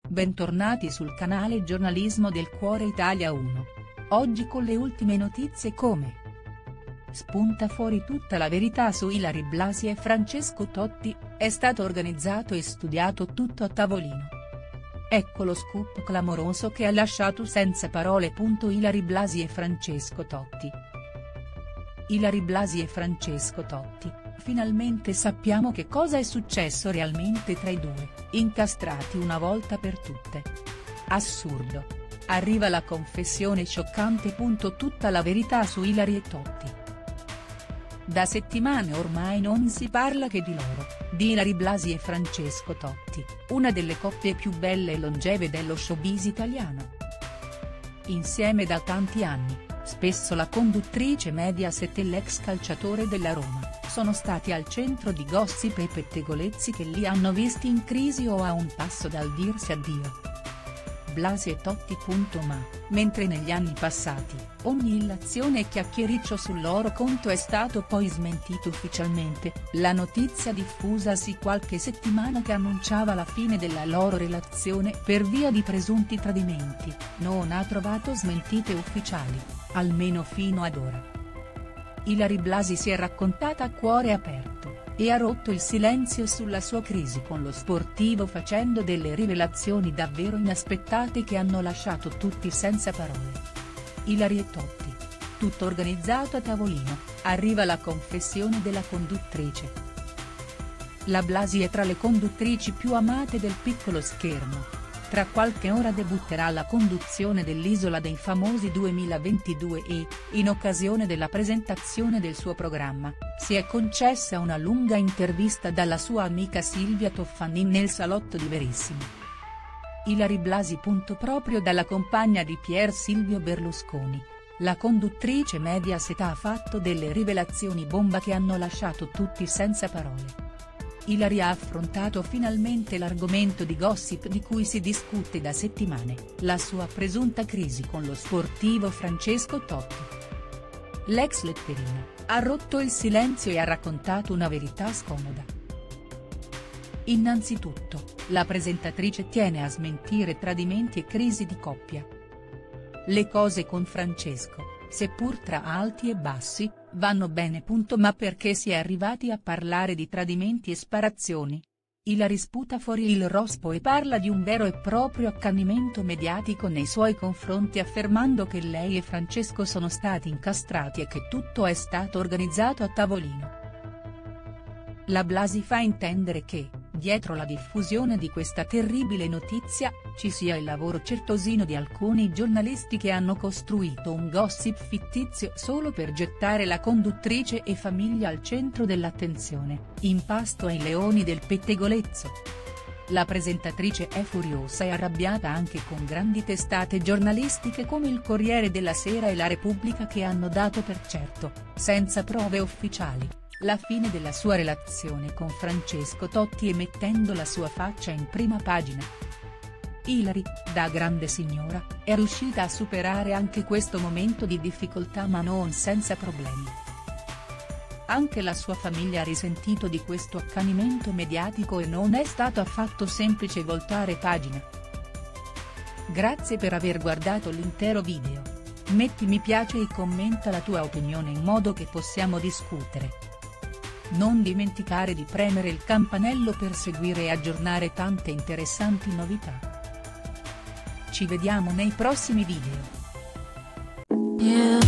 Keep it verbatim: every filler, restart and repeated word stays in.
Bentornati sul canale Giornalismo del Cuore Italia uno. Oggi con le ultime notizie come: spunta fuori tutta la verità su Ilary Blasi e Francesco Totti, è stato organizzato e studiato tutto a tavolino. Ecco lo scoop clamoroso che ha lasciato senza parole. Ilary Blasi e Francesco Totti. Ilary Blasi e Francesco Totti, finalmente sappiamo che cosa è successo realmente tra i due, incastrati una volta per tutte. Assurdo. Arriva la confessione scioccante. Tutta la verità su Ilary e Totti. Da settimane ormai non si parla che di loro, di Ilary Blasi e Francesco Totti, una delle coppie più belle e longeve dello showbiz italiano. Insieme da tanti anni, spesso la conduttrice Mediaset e l'ex calciatore della Roma, sono stati al centro di gossip e pettegolezzi che li hanno visti in crisi o a un passo dal dirsi addio. Blasi e Totti. Ma, mentre negli anni passati, ogni illazione e chiacchiericcio sul loro conto è stato poi smentito ufficialmente, la notizia diffusasi qualche settimana che annunciava la fine della loro relazione per via di presunti tradimenti, non ha trovato smentite ufficiali, almeno fino ad ora. Ilary Blasi si è raccontata a cuore aperto, e ha rotto il silenzio sulla sua crisi con lo sportivo facendo delle rivelazioni davvero inaspettate che hanno lasciato tutti senza parole. Ilary e Totti. Tutto organizzato a tavolino, arriva la confessione della conduttrice. La Blasi è tra le conduttrici più amate del piccolo schermo. Tra qualche ora debutterà alla conduzione dell'Isola dei Famosi duemilaventidue e, in occasione della presentazione del suo programma, si è concessa una lunga intervista dalla sua amica Silvia Toffanin nel salotto di Verissimo. Ilary Blasi. Proprio dalla compagna di Pier Silvio Berlusconi, la conduttrice Mediaset ha fatto delle rivelazioni bomba che hanno lasciato tutti senza parole. Ilary ha affrontato finalmente l'argomento di gossip di cui si discute da settimane, la sua presunta crisi con lo sportivo Francesco Totti. L'ex letterino, ha rotto il silenzio e ha raccontato una verità scomoda. Innanzitutto, la presentatrice tiene a smentire tradimenti e crisi di coppia. Le cose con Francesco, seppur tra alti e bassi, vanno bene. Ma perché si è arrivati a parlare di tradimenti e sparazioni? Ilary sputa fuori il rospo e parla di un vero e proprio accanimento mediatico nei suoi confronti, affermando che lei e Francesco sono stati incastrati e che tutto è stato organizzato a tavolino. La Blasi fa intendere che, dietro la diffusione di questa terribile notizia, ci sia il lavoro certosino di alcuni giornalisti che hanno costruito un gossip fittizio solo per gettare la conduttrice e famiglia al centro dell'attenzione, in pasto ai leoni del pettegolezzo. La presentatrice è furiosa e arrabbiata anche con grandi testate giornalistiche come il Corriere della Sera e La Repubblica che hanno dato per certo, senza prove ufficiali, la fine della sua relazione con Francesco Totti e mettendo la sua faccia in prima pagina. Ilary, da grande signora, è riuscita a superare anche questo momento di difficoltà ma non senza problemi. Anche la sua famiglia ha risentito di questo accanimento mediatico e non è stato affatto semplice voltare pagina. Grazie per aver guardato l'intero video. Metti mi piace e commenta la tua opinione in modo che possiamo discutere. Non dimenticare di premere il campanello per seguire e aggiornare tante interessanti novità. Ci vediamo nei prossimi video. Yeah.